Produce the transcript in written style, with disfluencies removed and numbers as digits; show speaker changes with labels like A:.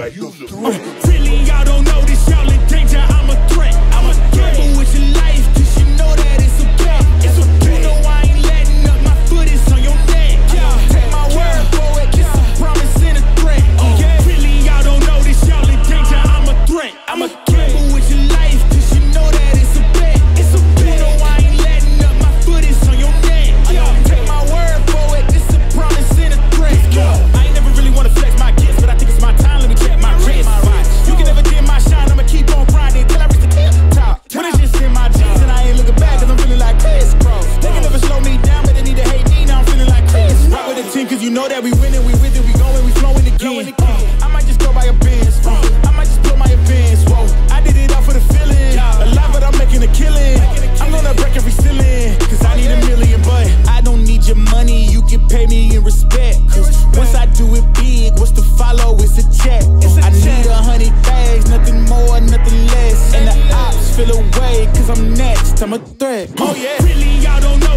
A: like a threat.
B: Really, y'all don't know this, y'all in danger, I'm a threat. I'm a gamble with your life, cause you know that it's a bet. It's a bet. You know I ain't letting up, my foot is on your neck. Take my word for it, it's a promise and a threat. Really, y'all don't know this, y'all in danger, I'm a threat. I'm a gamble with your life, cause you know that it's a bet. It's a bet. You know I ain't letting up, my foot is on your neck. Take my word for it, it's a promise and a threat. I ain't never really wanna flex my gifts, but I think it's my time, let me check my wrist. You can never dim my shine, I'ma keep on grinding till I reach the tip top. When it's just in my jeans and I ain't looking back, cause I'm feeling like Chris Cross. They can never slow me down, but they need to hate me, now I'm feeling like Chris. Rock with the team, cause you know that we winning, we with it, we going, we flowing again. I might just go by a Benz, I might just put my advance, whoa. I did it all for the feeling, a lot, but I'm making a killing. I'm gonna break every ceiling, cause I need a million, but I don't need your money, you can pay me in respect. Cause once I do it big, what's to follow, it's a check. I need 100 bags, nothing more, nothing less. And the ops feel away, cause I'm next, I'm a threat. Oh yeah, really, y'all don't know